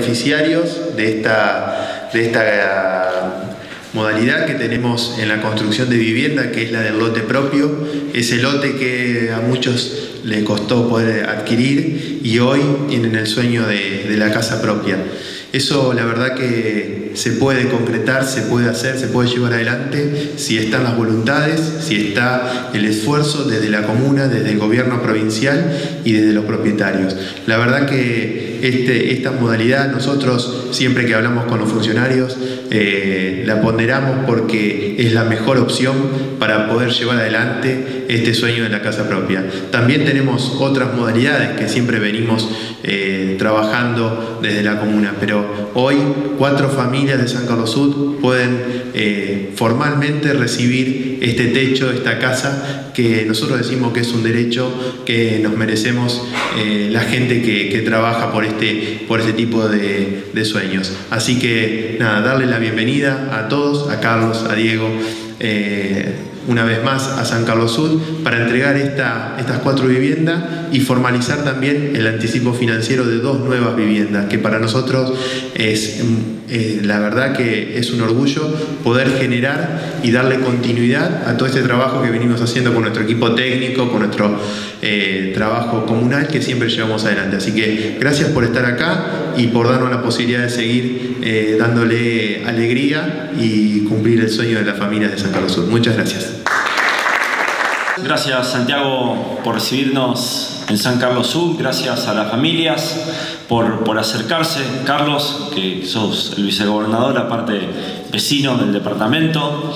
beneficiarios de esta modalidad que tenemos en la construcción de vivienda, que es la del lote propio, ese lote que a muchos les costó poder adquirir y hoy tienen el sueño de la casa propia. Eso la verdad que se puede concretar, se puede hacer, se puede llevar adelante si están las voluntades, si está el esfuerzo desde la comuna, desde el gobierno provincial y desde los propietarios. La verdad que esta modalidad nosotros siempre que hablamos con los funcionarios la ponderamos porque es la mejor opción para poder llevar adelante este sueño de la casa propia. También tenemos otras modalidades que siempre venimos trabajando desde la comuna, pero hoy 4 familias de San Carlos Sud pueden formalmente recibir este techo, esta casa, que nosotros decimos que es un derecho que nos merecemos la gente que trabaja por este tipo de sueños. Así que nada, darle la bienvenida a todos, a Carlos, a Diego, una vez más a San Carlos Sud para entregar estas 4 viviendas y formalizar también el anticipo financiero de 2 nuevas viviendas, que para nosotros es la verdad que es un orgullo poder generar y darle continuidad a todo este trabajo que venimos haciendo con nuestro equipo técnico, con nuestro trabajo comunal que siempre llevamos adelante. Así que gracias por estar acá y por darnos la posibilidad de seguir dándole alegría y cumplir el sueño de las familias de San Carlos Sud. Muchas gracias. Gracias, Santiago, por recibirnos en San Carlos Sud. Gracias a las familias por acercarse. Carlos, que sos el vicegobernador, aparte vecino del departamento.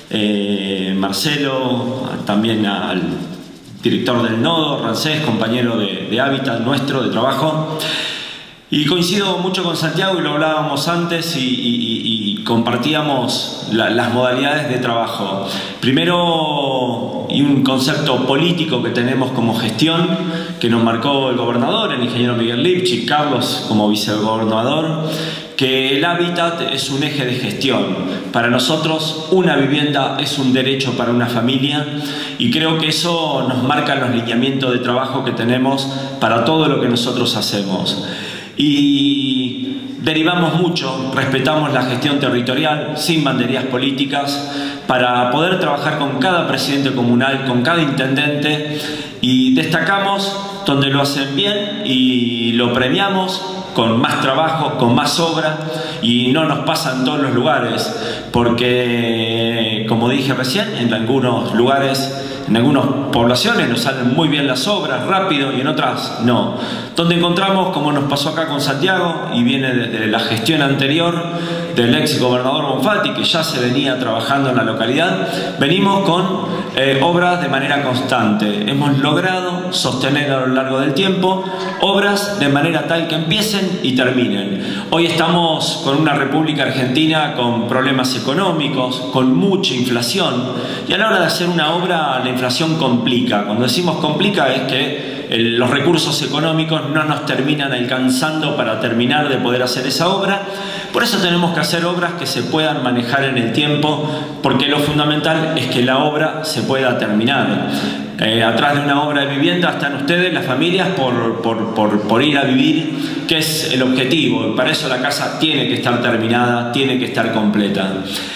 Marcelo, también al director del nodo, Rancés, compañero de hábitat nuestro, de trabajo. Y coincido mucho con Santiago, y lo hablábamos antes y compartíamos las modalidades de trabajo. Primero, y un concepto político que tenemos como gestión, que nos marcó el gobernador, el ingeniero Miguel Lipchi, Carlos como vicegobernador, que el hábitat es un eje de gestión. Para nosotros, una vivienda es un derecho para una familia, y creo que eso nos marca los lineamientos de trabajo que tenemos para todo lo que nosotros hacemos. Y derivamos mucho, respetamos la gestión territorial sin banderías políticas para poder trabajar con cada presidente comunal, con cada intendente, y destacamos donde lo hacen bien y lo premiamos con más trabajo, con más obra, y no nos pasa en todos los lugares porque, como dije recién, en algunos lugares, en algunas poblaciones nos salen muy bien las obras, rápido, y en otras no. Donde encontramos, como nos pasó acá con Santiago, y viene de la gestión anterior del ex gobernador Bonfatti, que ya se venía trabajando en la localidad, venimos con obras de manera constante. Hemos logrado sostener a lo largo del tiempo obras de manera tal que empiecen y terminen. Hoy estamos con una República Argentina con problemas económicos, con mucha inflación, y a la hora de hacer una obra la inflación complica. Cuando decimos complica es que los recursos económicos no nos terminan alcanzando para terminar de poder hacer esa obra. Por eso tenemos que hacer obras que se puedan manejar en el tiempo, porque lo fundamental es que la obra se pueda terminar. Atrás de una obra de vivienda están ustedes, las familias, por ir a vivir, que es el objetivo. Para eso la casa tiene que estar terminada, tiene que estar completa.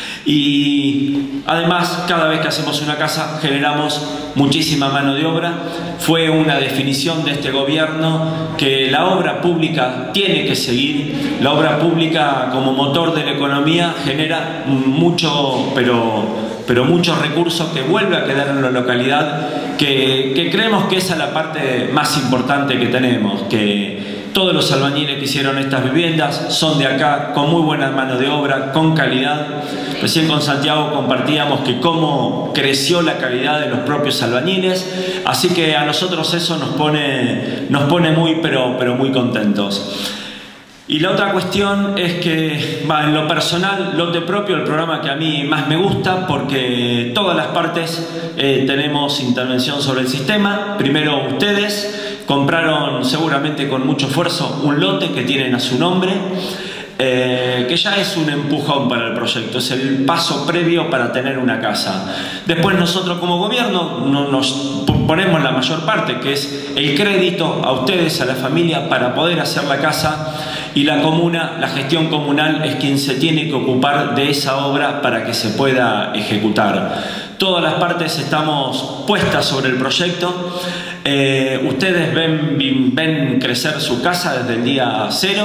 Y además, cada vez que hacemos una casa generamos muchísima mano de obra. Fue una definición de este gobierno que la obra pública tiene que seguir. La obra pública, como motor de la economía, genera mucho, pero muchos recursos que vuelve a quedar en la localidad, que creemos que esa es la parte más importante que tenemos, que todos los albañiles que hicieron estas viviendas son de acá, con muy buena mano de obra, con calidad. Recién con Santiago compartíamos que cómo creció la calidad de los propios albañiles, así que a nosotros eso nos pone muy, pero muy contentos. Y la otra cuestión es que, en lo personal, Lote Propio, el programa que a mí más me gusta, porque todas las partes tenemos intervención sobre el sistema. Primero, ustedes compraron seguramente con mucho esfuerzo un lote que tienen a su nombre, que ya es un empujón para el proyecto, es el paso previo para tener una casa. Después nosotros como gobierno nos ponemos la mayor parte, que es el crédito a ustedes, a la familia, para poder hacer la casa. y la comuna, la gestión comunal, es quien se tiene que ocupar de esa obra para que se pueda ejecutar. Todas las partes estamos puestas sobre el proyecto. Ustedes ven crecer su casa desde el día cero,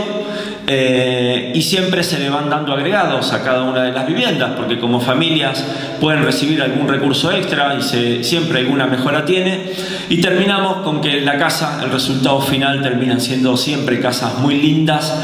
y siempre se le van dando agregados a cada una de las viviendas, porque como familias pueden recibir algún recurso extra y siempre alguna mejora tiene, y terminamos con que la casa, el resultado final, terminan siendo siempre casas muy lindas,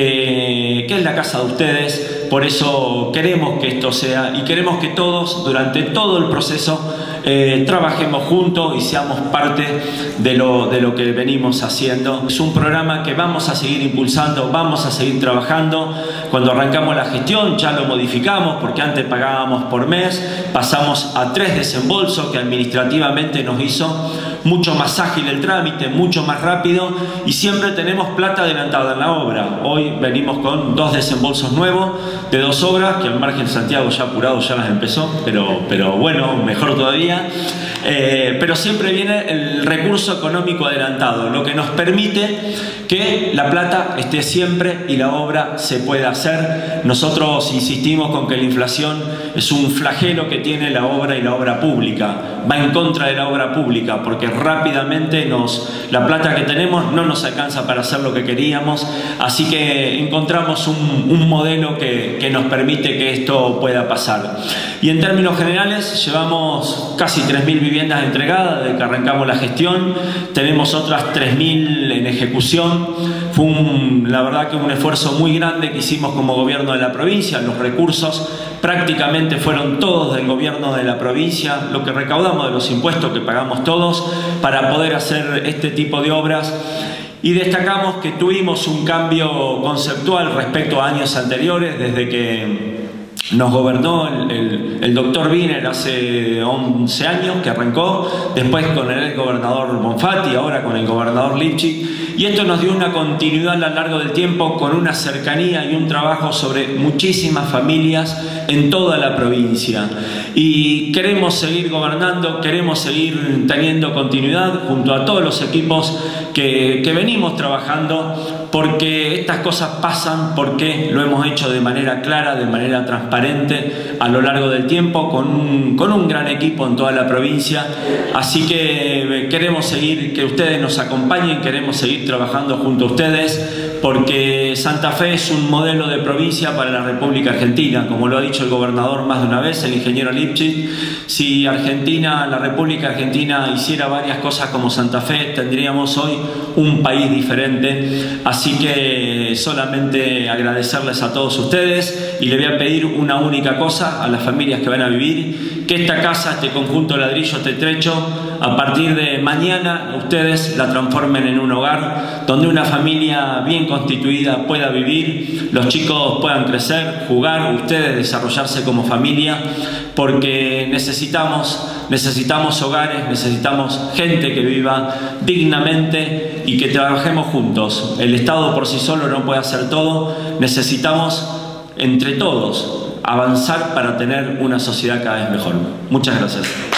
que es la casa de ustedes. Por eso queremos que esto sea, y queremos que todos durante todo el proceso trabajemos juntos y seamos parte de lo que venimos haciendo. Es un programa que vamos a seguir impulsando, vamos a seguir trabajando. Cuando arrancamos la gestión ya lo modificamos, porque antes pagábamos por mes, pasamos a 3 desembolsos, que administrativamente nos hizo mucho más ágil el trámite, mucho más rápido, y siempre tenemos plata adelantada en la obra. Hoy venimos con 2 desembolsos nuevos de 2 obras, que al margen Santiago ya apurado ya las empezó, pero bueno, mejor todavía. Pero siempre viene el recurso económico adelantado, lo que nos permite que la plata esté siempre y la obra se pueda hacer. Nosotros insistimos con que la inflación es un flagelo que tiene la obra y la obra pública. Va en contra de la obra pública, porque rápidamente la plata que tenemos no nos alcanza para hacer lo que queríamos, así que encontramos un modelo que nos permite que esto pueda pasar. Y en términos generales llevamos casi 3.000 viviendas entregadas desde que arrancamos la gestión, tenemos otras 3.000 en ejecución. Fue la verdad que un esfuerzo muy grande que hicimos como gobierno de la provincia. Los recursos prácticamente fueron todos del gobierno de la provincia, lo que recaudamos de los impuestos que pagamos todos para poder hacer este tipo de obras. Y destacamos que tuvimos un cambio conceptual respecto a años anteriores, desde que nos gobernó el doctor Wiener hace 11 años que arrancó, después con el gobernador Bonfatti, ahora con el gobernador Lipschitz, y esto nos dio una continuidad a lo largo del tiempo, con una cercanía y un trabajo sobre muchísimas familias en toda la provincia. Y queremos seguir gobernando, queremos seguir teniendo continuidad junto a todos los equipos que venimos trabajando, porque estas cosas pasan porque lo hemos hecho de manera clara, de manera transparente a lo largo del tiempo, con un gran equipo en toda la provincia. Así que queremos seguir, que ustedes nos acompañen, queremos seguir trabajando junto a ustedes, porque Santa Fe es un modelo de provincia para la República Argentina, como lo ha dicho el gobernador más de una vez, el ingeniero Lipschitz. Si la República Argentina hiciera varias cosas como Santa Fe, tendríamos hoy un país diferente. Así que solamente agradecerles a todos ustedes, y le voy a pedir una única cosa a las familias que van a vivir: que esta casa, este conjunto de ladrillo, este trecho, a partir de mañana ustedes la transformen en un hogar donde una familia bien constituida pueda vivir, los chicos puedan crecer, jugar, ustedes desarrollarse como familia, porque necesitamos hogares, necesitamos gente que viva dignamente y que trabajemos juntos. El Estado por sí solo no puede hacer todo, necesitamos entre todos avanzar para tener una sociedad cada vez mejor. Muchas gracias.